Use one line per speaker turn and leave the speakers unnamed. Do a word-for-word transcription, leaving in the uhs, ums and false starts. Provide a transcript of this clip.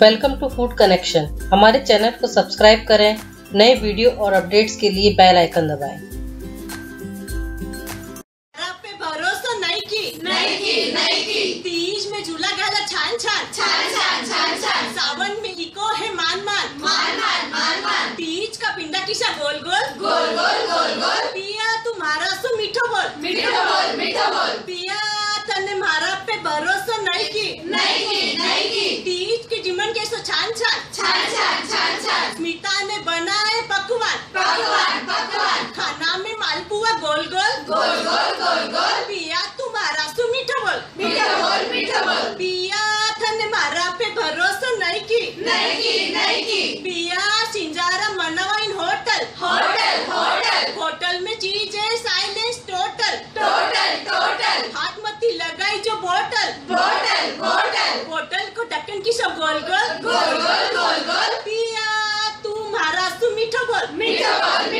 Welcome to food connection. हमारे channel को subscribe करें। नए वीडियो और अपडेट्स के लिए बेल आइकन दबाएं।
पे भरोसा नहीं की
नहीं की नहीं की
तीज में झूला गाला छान छान
छान छान छान छान
सावन में इको है मान मान
मान मान मान मान
तीज का पिंडा किसा गोल गोल
गोल गोल गोल गोल
पिया तुम्हारा सो मीठो बोल
मीठो बोल मीठो बोल
पिया तने मारा पे भरोसा नहीं की
नहीं की नहीं की
तीज के जीवन के सो छान छान
छान छान छान छान
स्मिता ने बनाए पकवान
पकवान पकवान
खाना में मालपुआ गोल गोल
गोल गोल गोल गोल
पिया तुम्हारा सो मीठो बोल
मीठो बोल मीठो बोल
पिया तने मारा पे भरोसा नहीं की
नहीं की नहीं की
पिया सिंजारा मनवाइन होटल
होटल होटल
होटल में चीज है साइलेंस टोटल
टोटल टोटल
हाथ मत्ती लगाई जो बोतल
बोतल बोतल
बोतल को ढक्कन की सब गोल गोल
गोल गोल गोल गोल
पिया तुम्हारा सु मीठो बोल
मीठो बोल